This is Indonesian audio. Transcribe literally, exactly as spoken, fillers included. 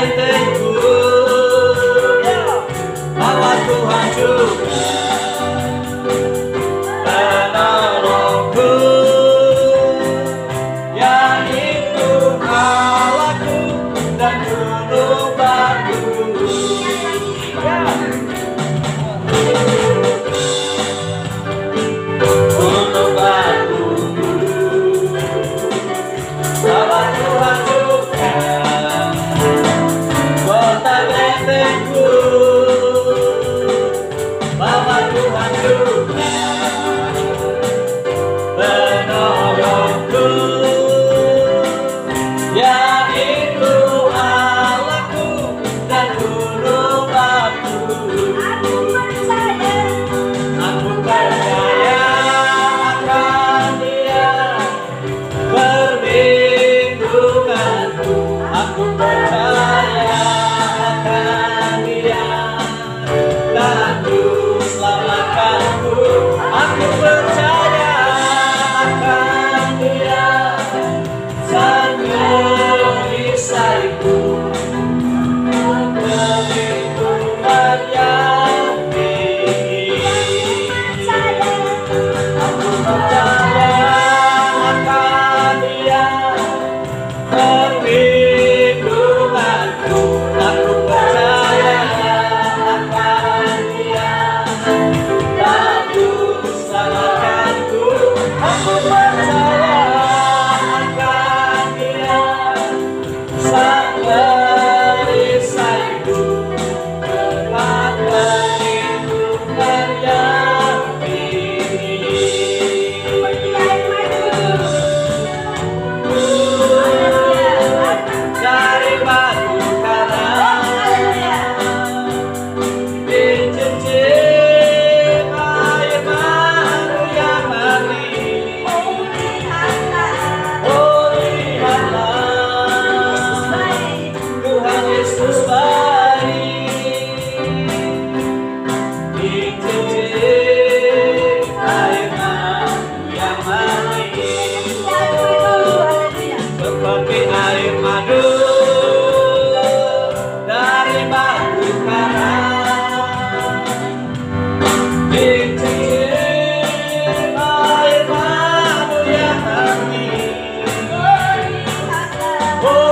bentengku, bahwa Tuhan juga penolongku, yaitu Allahku dan gunung batu. Gunung batu, bahwa Tuhan juga kota bentengku, bahwa Tuhan juga penolongku, yaitu Allahku dan gunung batu. Aku percaya akan Dia, perlindunganku. Aku percaya akan Dia, Tuhanku selamatkanku. Aku percaya akan Dia, Sang perisaiku, perlindungan yang tinggi. Aku percaya akan Dia, perlindunganku. Aku percaya akan Dia, Tuhanku selamatkanku. Aku percaya akan Dia, Sang perisaiku, tempat perlindungan yang tinggi. Dari batu karang, dicicip air madu yang manis. Oh, lihatlah, Tuhan Yesus baik. Dicicip air madu yang manis, seperti air madu dari batu karang. Dicicip air madu yang manis. Oh,